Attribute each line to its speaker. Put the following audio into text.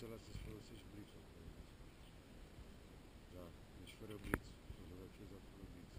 Speaker 1: te lasă să folosești blitz-ul. Da, deci fără blitz. Fotografiez fără blitz.